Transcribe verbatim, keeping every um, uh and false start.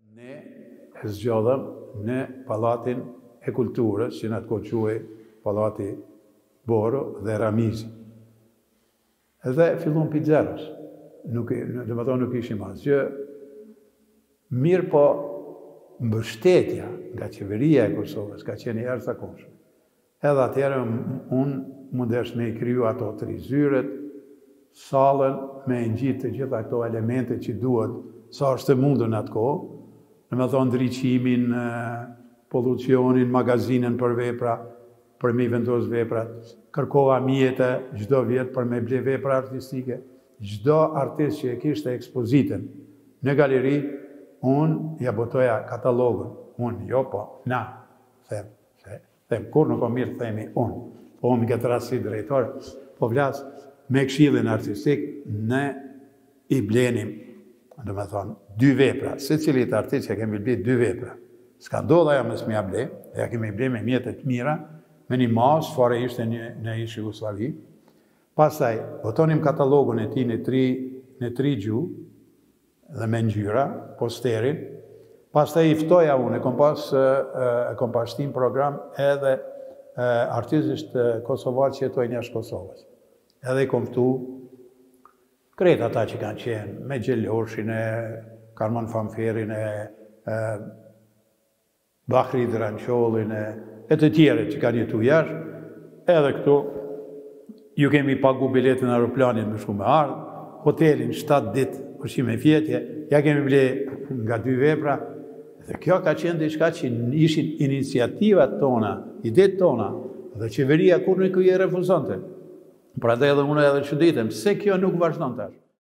Ne e zgjodhëm në Pallatin e Kulturës, që në atë kohë quhej Pallati Boro dhe Ramizi. Edhe fillon pi zerës. Nuk, dhe më thonë nuk ishim asgjë. Mirë po mbështetja nga qeveria e Kosovës ka qenë jashtëzakonshme. Edhe atëherë unë mundesh me i kriju ato tri zyret, sallën, me ngjitë të gjitha ato elemente që duhet, sa është të mundur në atë kohë, në me thonë ndriqimin, polucionin, magazinën për vepra, për me i vendos veprat, kërkova mjete çdo vjet për me ble vepra artistike. Çdo artist që e kishte ekspozitën në galeri, unë ja botoja katalogun. Unë, jo po, na, them, se, them, kur nuk o mirë themi unë. Po unë këtë rast si drejtor, po vlas me këshillin artistik, ne i blenim, do me thonë, dy vepra. Se cilit artist ja kemi ble dy vepra. Ska ndodha ja mësë mja ble, ja kemi ble me mjetet mira, me një mas, fare ishte një, në ishë Jugoslavi. Pastaj, botonim katalogun e ti në tri, në tri gjuhë, dhe me ngjyra, posterin. Pastaj i ftoja unë, e kom pas, e kom pas shtim program edhe artistisht kosovar që jetojnë jashtë Kosovës. Edhe i kom ftu krejt ata që kanë qenë, me Gjeloshin e Karman Famferin e, e Bahri Dranqollin e, e të tjere që kanë jetu jashtë, edhe këtu ju kemi pagu biletin në aeroplanin me shumë me ardhë, hotelin shtatë ditë, ushqime fjetje, ja kemi ble nga dy vepra, dhe kjo ka qenë diçka që ishin iniciativat tona, idet tona, dhe qeveria kur nuk i refuzonte. Pra dhe edhe unë edhe çuditem, se kjo nuk vazhdon tash.